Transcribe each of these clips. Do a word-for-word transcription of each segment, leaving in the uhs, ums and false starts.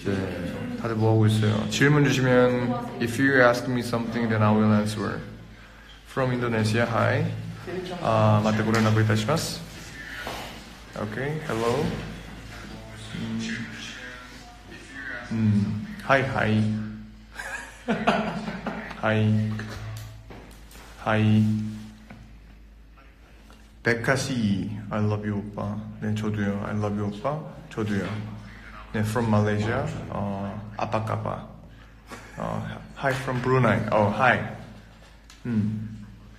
네, 다들 뭐 하고 있어요? 질문 주시면 if you ask me something then I will answer. From Indonesia, hi. 아, 마테 고레나고 이타시마스. Okay, hello. 음, 음, hi, hi. hi. hi. 백카시, I love you 오빠. 네, 저도요. I love you 오빠. 저도요. 네, from Malaysia. 어, 아빠까빠. 어, hi from Brunei. 어, hi. 음.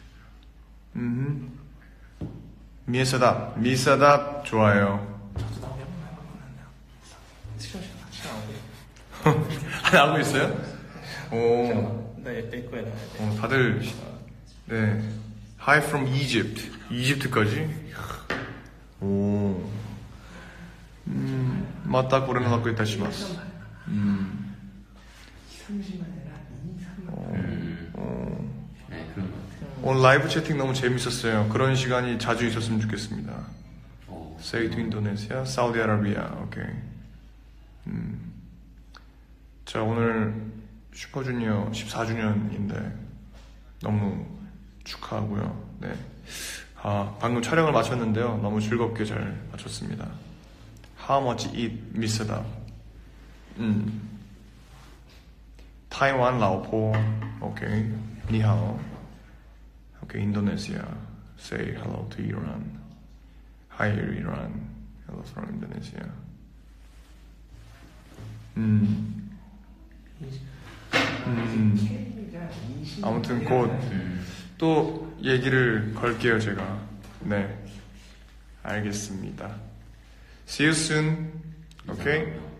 음. 미사답, 미사답 좋아요. 저도 나오게 한번 해보겠네요. 같이 나오고. 나오고 있어요? 오. 네, 내 거에 나와야 돼. 어, 다들 네. Hi from Egypt. 이집트까지? 오. 음, 맞다 고래는 갖고 있다 시마스. 음. 삼십만 아니라 이, 삼만. 어, 어. 네, 그런 것 같아요. 오늘 라이브 채팅 너무 재밌었어요. 그런 시간이 자주 있었으면 좋겠습니다. 어. Say to Indonesia, 사우디아라비아. 오케이. 음. 자, 오늘 슈퍼주니어 십사 주년인데 너무 축하하고요. 네. 아, 방금 촬영을 마쳤는데요. 너무 즐겁게 잘 마쳤습니다. How much it missed? 음. 타이완, 라오포. 오케이. 니하오. 오케이. 인도네시아. Say hello to Iran. Hi Iran. Hello from Indonesia. 음. 음. 아무튼 곧 또 얘기를 걸게요, 제가. 네. 알겠습니다. See you soon. Okay?